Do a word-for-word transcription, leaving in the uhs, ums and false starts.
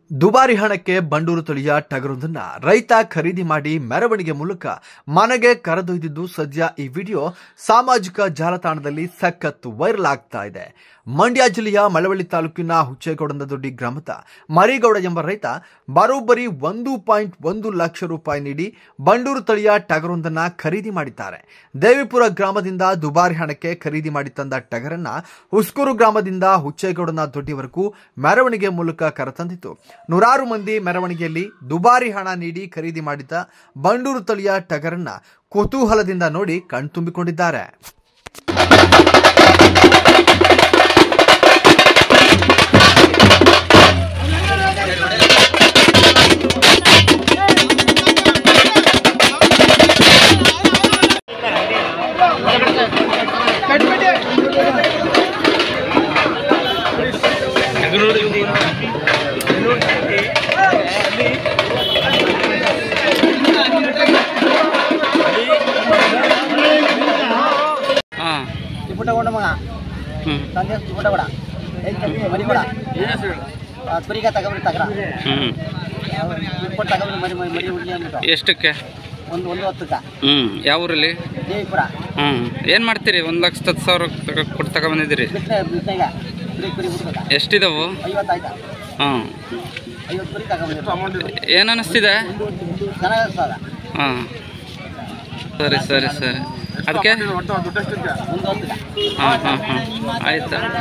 ದುಬಾರಿ ಹಣಕ್ಕೆ ಬಂಡೂರು ತಳಿಯ ಟಗರೊಂದನ್ನ ರೈತ ಖರೀದಿ ಮಾಡಿ ಮೆರವಣಿಗೆ ಮೂಲಕ ಮನೆಗೆ ಕರೆದೊಯ್ದಿದ್ದು ಸದ್ಯ ಈ ವಿಡಿಯೋ ಸಾಮಾಜಿಕ ಜಾಲತಾಣದಲ್ಲಿ ಸಖತ್ ವೈರಲ್ ಆಗ್ತಾ ಇದೆ. ಮಂಡ್ಯ ಜಿಲ್ಲೆಯ ಮಳವಳ್ಳಿ ತಾಲೂಕಿನ ಹುಚ್ಚೇಗೌಡನದೊಡ್ಡಿ ಗ್ರಾಮದ ಮರಿಗೌಡ ಎಂಬ ರೈತ ಬರೋಬ್ಬರಿ ಒಂದು ಪಾಯಿಂಟ್ ಒಂದು ಲಕ್ಷ ರೂಪಾಯಿ ನೀಡಿ ಬಂಡೂರು ತಳಿಯ ಟಗರೊಂದನ್ನ ಖರೀದಿ ಮಾಡಿದ್ದಾರೆ. ದೇವಿಪುರ ಗ್ರಾಮದಿಂದ ದುಬಾರಿ ಹಣಕ್ಕೆ ಖರೀದಿ ಮಾಡಿ ತಂದ ಟಗರನ್ನ ಹುಸ್ಕೂರು ಗ್ರಾಮದಿಂದ ಹುಚ್ಚೇಗೌಡನ ದೊಡ್ಡಿವರೆಗೂ ಮೆರವಣಿಗೆ ಮೂಲಕ ಕರೆತಂದಿತು. ನೂರಾರು ಮಂದಿ ಮೆರವಣಿಗೆಯಲ್ಲಿ ದುಬಾರಿ ಹಣ ನೀಡಿ ಖರೀದಿ ಮಾಡಿದ ಬಂಡೂರು ತಳಿಯ ಟಗರನ್ನ ಕುತೂಹಲದಿಂದ ನೋಡಿ ಕಣ್ತುಂಬಿಕೊಂಡಿದ್ದಾರೆ. ಎಷ್ಟಕ್ಕೆ? ಹ್ಮ್ ಯಾವ ಊರಲ್ಲಿ? ಹ್ಮ್ ಏನ್ ಮಾಡ್ತೀರಿ? ಒಂದ್ ಲಕ್ಷ ಹತ್ತು ಸಾವಿರ ಕೊಟ್ಟು ತಗೊಂಡ್ಬಂದಿದ್ದೀರಿ. ಎಷ್ಟಿದಾವು? ಹ್ಮ್ ಏನ್ ಅನಿಸ್ತಿದೆ? ಹಾಂ ಸರಿ ಸರಿ ಸರಿ ಅದಕ್ಕೆ ಹಾಂ ಹಾಂ ಹಾಂ ಆಯ್ತಾ.